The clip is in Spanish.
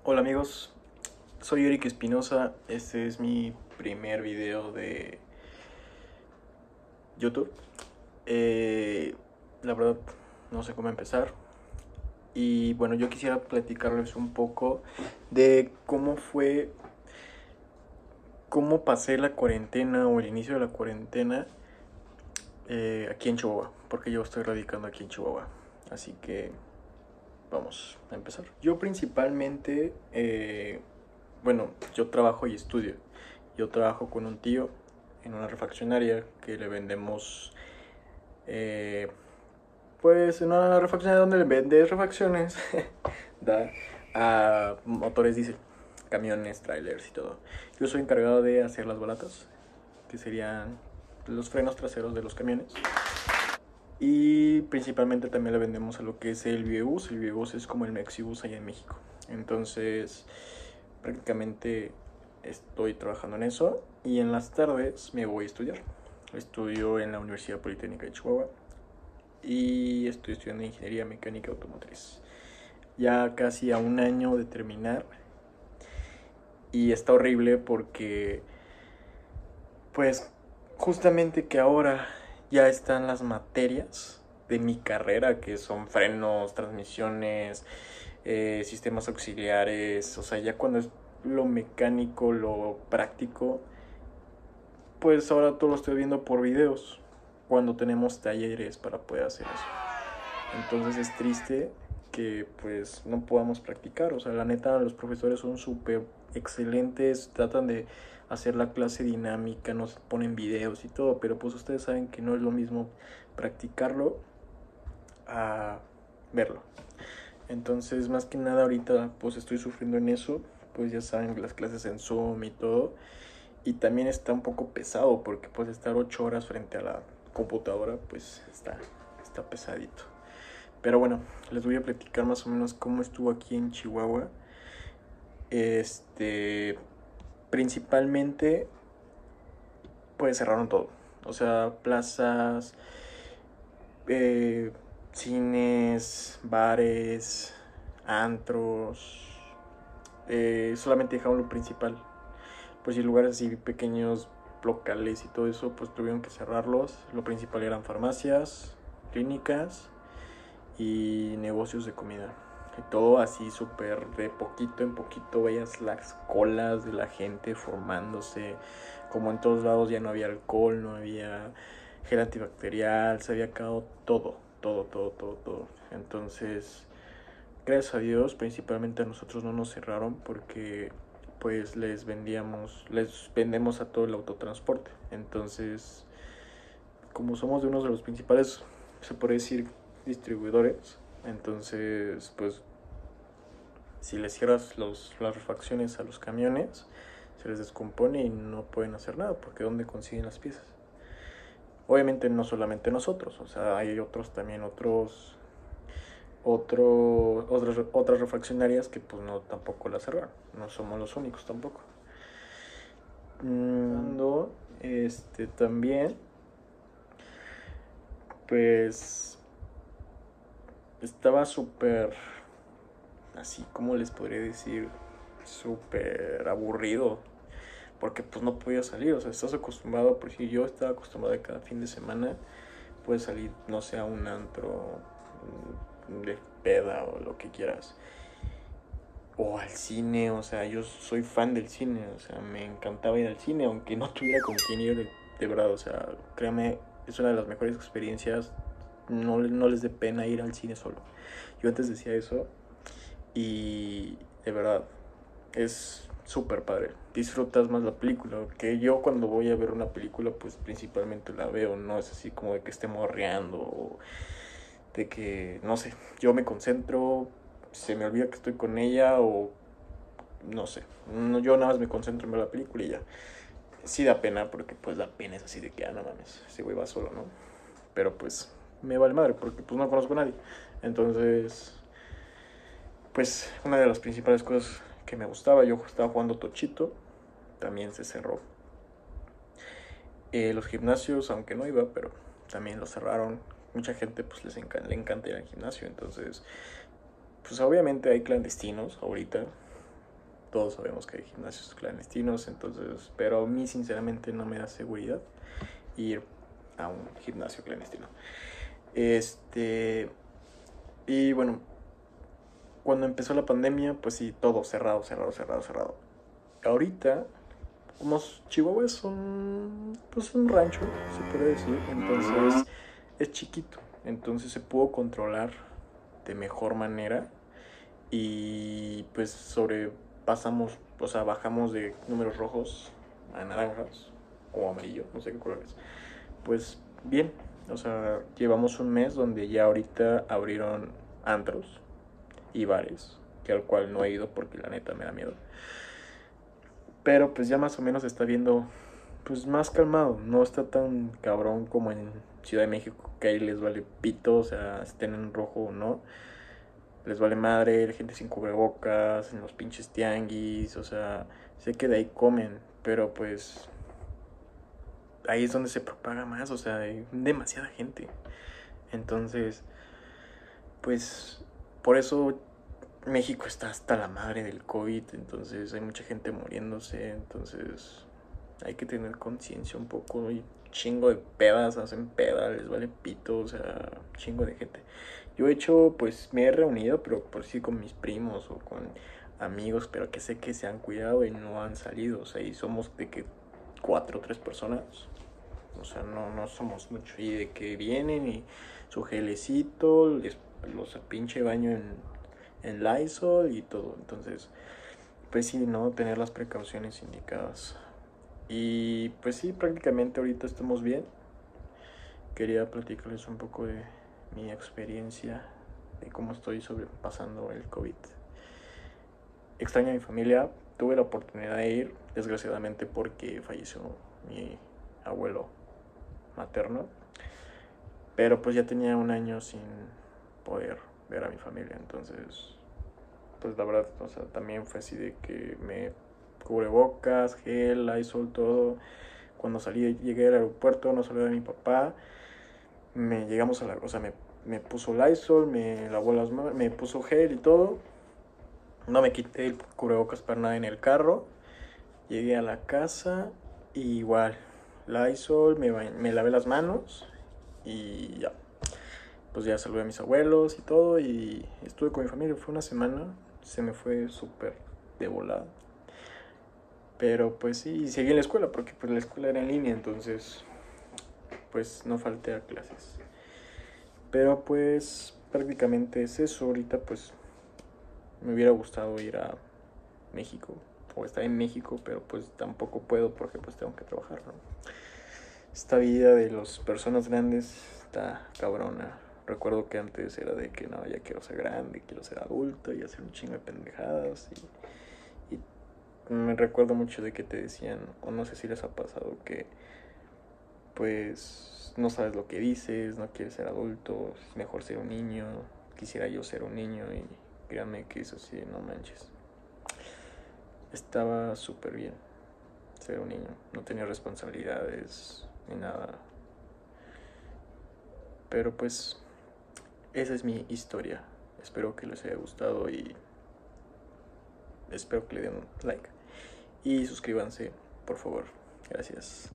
Hola amigos, soy Eric Espinosa. Este es mi primer video de YouTube. La verdad no sé cómo empezar. Y bueno, yo quisiera platicarles un poco de cómo pasé la cuarentena o el inicio de la cuarentena aquí en Chihuahua, porque yo estoy radicando aquí en Chihuahua. Así que vamos a empezar. Yo principalmente, bueno, yo trabajo y estudio. Yo trabajo con un tío en una refaccionaria que le vendemos, eh, pues en una refaccionaria donde le vende refacciones da a motores diésel, camiones, trailers y todo. Yo soy encargado de hacer las balatas, que serían los frenos traseros de los camiones. Y principalmente también le vendemos a lo que es el Viebus. El Viebus es como el Mexibus allá en México. Entonces, prácticamente estoy trabajando en eso. Y en las tardes me voy a estudiar. Estudio en la Universidad Politécnica de Chihuahua. Y estoy estudiando Ingeniería Mecánica Automotriz. Ya casi a un año de terminar. Y está horrible porque, pues, justamente que ahora ya están las materias de mi carrera, que son frenos, transmisiones, sistemas auxiliares. O sea, ya cuando es lo mecánico, lo práctico, pues ahora todo lo estoy viendo por videos, cuando tenemos talleres para poder hacer eso. Entonces es triste que pues no podamos practicar. O sea, la neta, los profesores son súper excelentes, tratan de hacer la clase dinámica, nos ponen videos y todo, pero pues ustedes saben que no es lo mismo practicarlo a verlo. Entonces, más que nada ahorita pues estoy sufriendo en eso. Pues ya saben, las clases en Zoom y todo. Y también está un poco pesado porque pues estar 8 horas frente a la computadora pues está pesadito. Pero bueno, les voy a platicar más o menos cómo estuvo aquí en Chihuahua. Principalmente pues cerraron todo. O sea, plazas, cines, bares, antros. Solamente dejaron lo principal. Pues si lugares así pequeños, locales y todo eso, pues tuvieron que cerrarlos. Lo principal eran farmacias, clínicas y negocios de comida. Y todo así súper de poquito en poquito veías las colas de la gente formándose. Como en todos lados ya no había alcohol, no había gel antibacterial, se había acabado todo, todo, todo, todo, todo. Entonces, gracias a Dios, principalmente a nosotros no nos cerraron porque pues les vendemos a todo el autotransporte. Entonces, como somos de uno de los principales, se puede decir, distribuidores, entonces pues si les cierras las refacciones a los camiones, se les descompone y no pueden hacer nada, porque ¿dónde consiguen las piezas? Obviamente no solamente nosotros, o sea, hay otros también, otras refaccionarias que pues no, tampoco las cerraron, no somos los únicos tampoco. También, pues estaba súper, así como les podría decir, súper aburrido, porque pues no podía salir. O sea, estás acostumbrado, por si yo estaba acostumbrado a cada fin de semana puedes salir, no sé, a un antro de peda o lo que quieras, o al cine. O sea, yo soy fan del cine, o sea, me encantaba ir al cine aunque no tuviera con quién ir, de verdad. O sea, créame, es una de las mejores experiencias. No les dé pena ir al cine solo. Yo antes decía eso y de verdad es súper padre. Disfrutas más la película. Que yo cuando voy a ver una película, pues principalmente la veo. No es así como de que esté morreando o de que, no sé, yo me concentro, se me olvida que estoy con ella o no sé. No, yo nada más me concentro en ver la película y ya. Sí da pena porque pues la pena es así de que, no mames, ese güey va solo, ¿no? Pero pues me vale madre porque pues no conozco a nadie. Entonces, pues una de las principales cosas que me gustaba, yo estaba jugando tochito, también se cerró. Los gimnasios, aunque no iba, pero también los cerraron. Mucha gente pues le encanta ir al gimnasio, entonces pues obviamente hay clandestinos ahorita, todos sabemos que hay gimnasios clandestinos, entonces, pero a mí sinceramente no me da seguridad ir a un gimnasio clandestino. Y bueno, cuando empezó la pandemia, pues sí, todo cerrado, cerrado, cerrado, cerrado. Ahorita, como Chihuahua es pues un rancho, se puede decir, entonces es chiquito, entonces se pudo controlar de mejor manera y pues sobrepasamos, o sea, bajamos de números rojos a naranjas o amarillo, no sé qué colores. Pues bien, o sea, llevamos un mes donde ya ahorita abrieron antros y bares, que al cual no he ido porque la neta me da miedo. Pero pues ya más o menos está viendo pues más calmado, no está tan cabrón como en Ciudad de México, que ahí les vale pito, o sea, estén en rojo o no, les vale madre, la gente sin cubrebocas, en los pinches tianguis, o sea, sé que de ahí comen, pero pues ahí es donde se propaga más, o sea, hay demasiada gente. Entonces, pues por eso México está hasta la madre del COVID, entonces hay mucha gente muriéndose, entonces hay que tener conciencia un poco y chingo de pedas, hacen pedas, les vale pito, o sea, chingo de gente. Yo he hecho, pues me he reunido, pero por sí con mis primos o con amigos, pero que sé que se han cuidado y no han salido, o sea, y somos de que 4 o 3 personas, o sea, no somos mucho, y de que vienen y su gelecito, los pinche baño en Lysol y todo, entonces, pues sí, no tener las precauciones indicadas. Y pues sí, prácticamente ahorita estamos bien. Quería platicarles un poco de mi experiencia, de cómo estoy sobrepasando el COVID. Extraño a mi familia, tuve la oportunidad de ir, desgraciadamente porque falleció mi abuelo materno, pero pues ya tenía un año sin poder ver a mi familia, entonces pues la verdad, o sea, también fue así de que me cubrebocas, gel, Lysol, todo. Cuando salí, llegué al aeropuerto, no saludé a mi papá. Llegamos a la, o sea, me puso Lysol, me lavó las manos, me puso gel y todo. No me quité el cubrebocas para nada en el carro. Llegué a la casa y igual, Lysol, me lavé las manos y ya. Pues ya saludé a mis abuelos y todo y estuve con mi familia. Fue una semana, se me fue súper de volada. Pero pues sí, y seguí en la escuela porque pues la escuela era en línea, entonces pues no falté a clases. Pero pues prácticamente es eso. Ahorita pues me hubiera gustado ir a México o estar en México, pero pues tampoco puedo porque pues tengo que trabajar, ¿no? Esta vida de las personas grandes está cabrona. Recuerdo que antes era de que no, ya quiero ser grande, quiero ser adulto y hacer un chingo de pendejadas. Y me recuerdo mucho de que te decían, o no sé si les ha pasado, que pues no sabes lo que dices, no quieres ser adulto, es mejor ser un niño. Quisiera yo ser un niño y créanme que eso sí, no manches. Estaba súper bien ser un niño, no tenía responsabilidades ni nada. Pero pues esa es mi historia. Espero que les haya gustado y espero que le den un like. Y suscríbanse, por favor. Gracias.